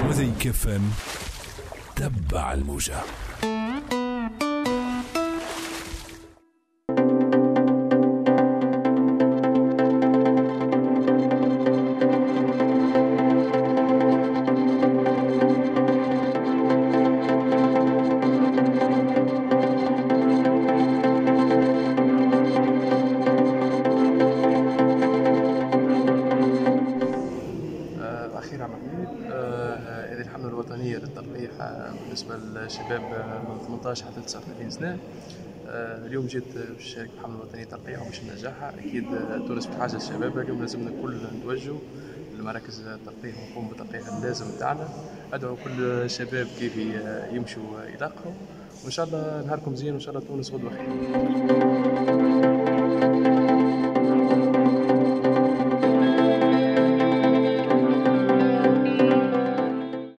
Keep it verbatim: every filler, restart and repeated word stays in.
وذيك فم تبع الموجة. أخيرا محمود، هذه الحملة الوطنية للتلقيح بالنسبة للشباب من ثمانية عشر حتى تسعة وثلاثين سنة. اليوم جيت باش نشارك في الحملة الوطنية للتلقيح وباش ننجحها. أكيد تونس في حاجة للشباب، اليوم لازمنا الكل نتوجهوا لمراكز التلقيح ونقوم بالتلقيح اللازم تاعنا. أدعو كل الشباب كيف يمشوا يلقحوا، وإن شاء الله نهاركم زين وإن شاء الله تونس غدوة خير.